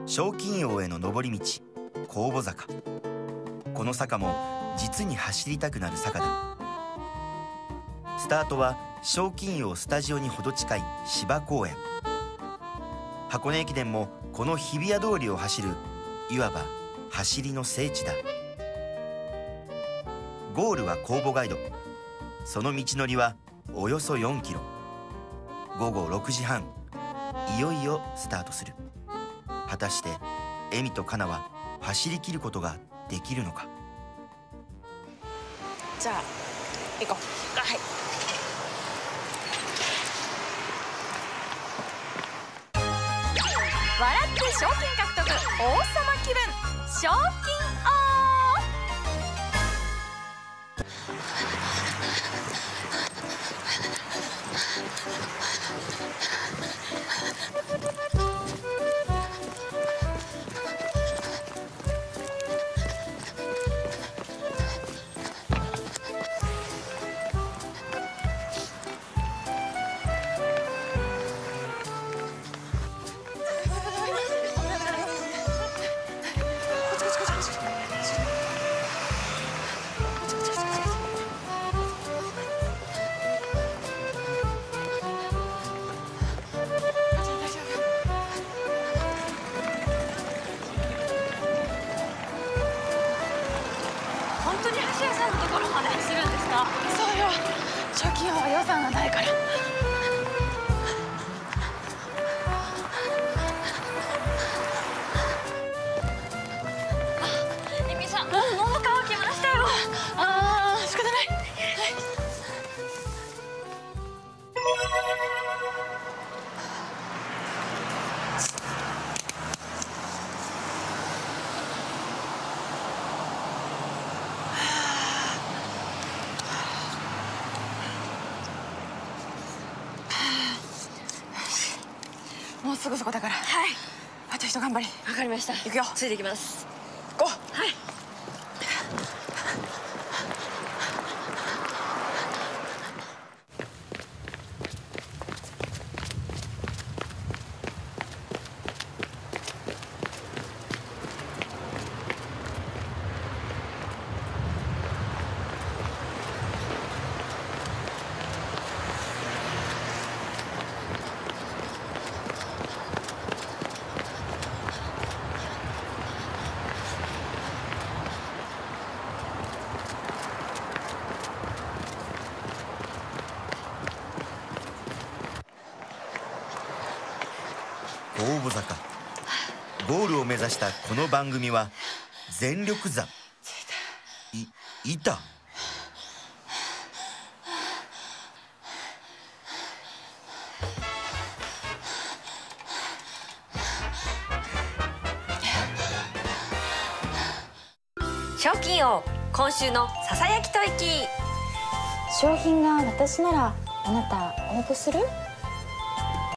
賞金王への上り道、公募坂。この坂も実に走りたくなる坂だ。スタートは賞金王スタジオにほど近い芝公園。箱根駅伝もこの日比谷通りを走る、いわば走りの聖地だ。ゴールは公募街道。その道のりはおよそ4キロ。午後6時半、いよいよスタートする。果たしてエミとカナは走り切ることができるのか。 じゃあ行こう。はい。 笑って賞金獲得、王様気分、賞金王。本当に橋屋さんのところまで走るんですか？ そうよ。賞金王は予算がないから。 エミさん、もう喉乾きましたよ。 ああ、仕方ない。もうすぐそこだから。 はい。 あと一頑張り。 わかりました。 行くよ。 ついていきます。 行こう。 はい。 公募坂。ゴールを目指したこの番組は全力山。いた。 賞金王、今週のささやき吐息。 商品が私ならあなた応募する？